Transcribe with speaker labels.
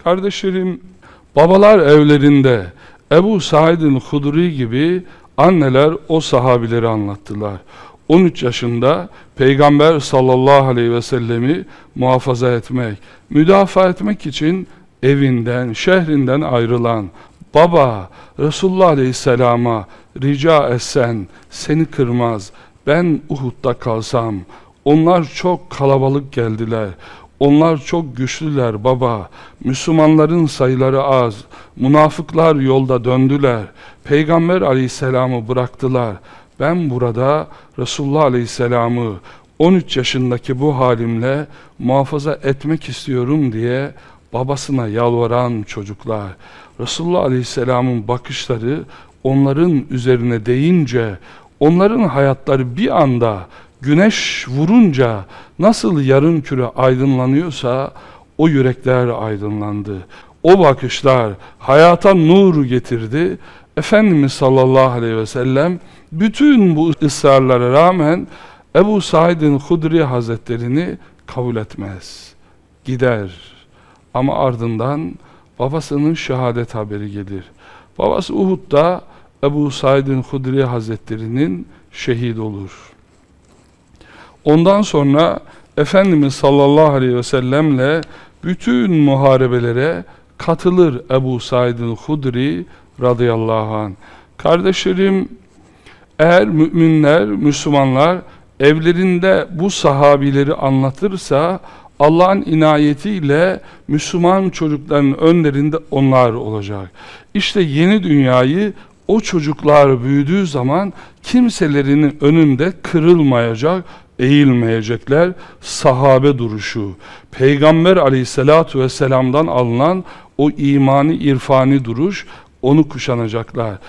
Speaker 1: Kardeşlerim, babalar evlerinde Ebu Said Hudri gibi anneler o sahabileri anlattılar. 13 yaşında Peygamber sallallahu aleyhi ve sellemi muhafaza etmek, müdafaa etmek için evinden, şehrinden ayrılan baba Resulullah aleyhisselama rica etsen seni kırmaz, ben Uhud'da kalsam, onlar çok kalabalık geldiler, onlar çok güçlüler baba, Müslümanların sayıları az, münafıklar yolda döndüler, Peygamber aleyhisselamı bıraktılar, ben burada Resulullah aleyhisselamı 13 yaşındaki bu halimle muhafaza etmek istiyorum diye babasına yalvaran çocuklar. Resulullah aleyhisselamın bakışları onların üzerine değince, onların hayatları bir anda güneş vurunca nasıl yarımküre aydınlanıyorsa o yürekler aydınlandı. O bakışlar hayata nur getirdi. Efendimiz sallallahu aleyhi ve sellem bütün bu ısrarlara rağmen Ebu Said Hudri Hazretlerini kabul etmez. Gider. Ama ardından babasının şehadet haberi gelir. Babası Uhud'da Ebu Said Hudri Hazretlerinin şehit olur. Ondan sonra Efendimiz sallallahu aleyhi ve sellemle bütün muharebelere katılır Ebu Said Hudri radıyallahu anh. Kardeşlerim, eğer müminler, Müslümanlar evlerinde bu sahabileri anlatırsa Allah'ın inayetiyle Müslüman çocukların önlerinde onlar olacak. İşte yeni dünyayı o çocuklar büyüdüğü zaman kimselerinin önünde kırılmayacak, eğilmeyecekler. Sahabe duruşu, Peygamber aleyhissalatu vesselam'dan alınan o imani, irfani duruş, onu kuşanacaklar.